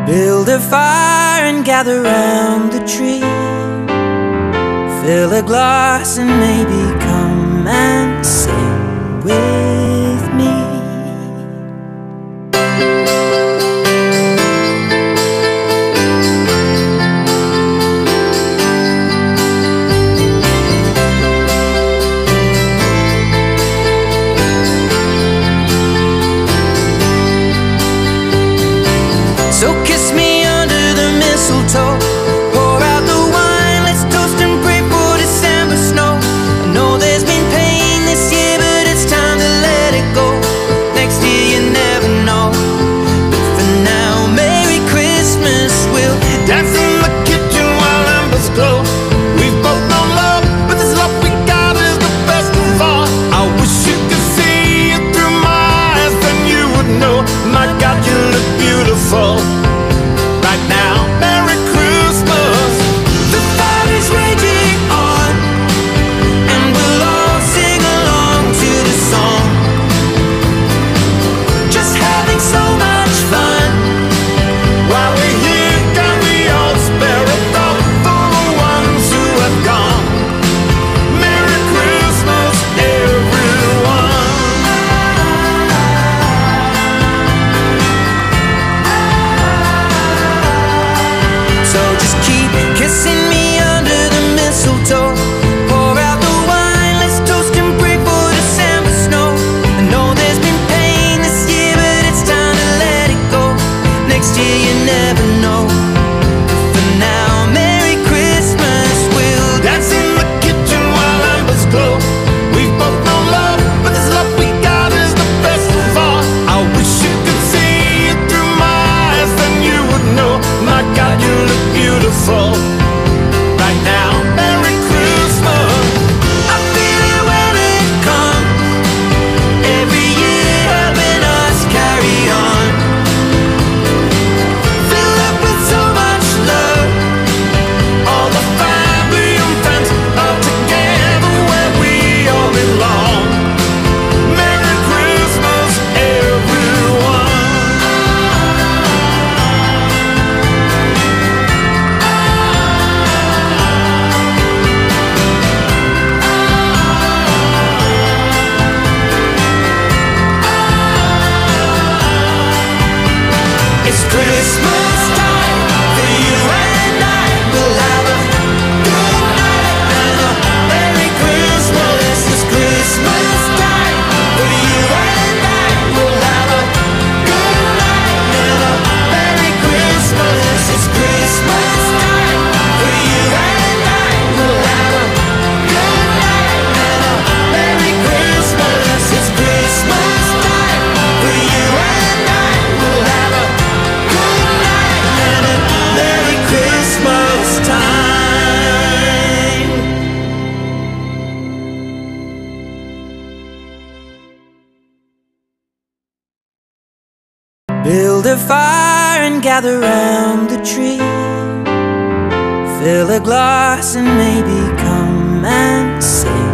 Build a fire and gather round the tree. Fill a glass and maybe come and sing with me. So kiss me under the mistletoe, pour out the wine, let's toast and pray for December snow. I know there's been pain this year, but it's time to let it go. Next year you never know, but for now, Merry Christmas. We'll dance in the kitchen while embers glow. We've both known love, but this love we got is the best of all. I wish you could see it through my eyes, then you would know. My God, you look beautiful right now. Merry Christmas. The fire is raging on, and we'll all sing along to the song. Just having so much fun while we're here. Can we all spare a thought for the ones who have gone? Merry Christmas, everyone. So just keep kissing me under the mistletoe, pour out the wine, let's toast and pray for December snow. I know there's been pain this year, but it's time to let it go. Next year you never know, but for now, Merry Christmas. We'll dance in the kitchen while embers glow. We've both known love, but this love we got is the best of all. I wish you could see it through my eyes, then you would know. My God, you look beautiful right now. Merry Christmas. I feel it when it comes, every year helping us carry on. Filled up with so much love, all the family and friends are together where we all belong. Merry Christmas, everyone. It's Christmas time for you and I. We'll have a good night and a Merry Christmas. It's Christmas time for you and I. We'll have a good night and a Merry Christmas. It's Christmas time for you and I. We'll have a good night and a Merry Christmas. It's Christmas time for you and I. We'll have a good night and a Merry Christmas time. Build a fire and gather round the tree. Fill a glass and maybe come and sing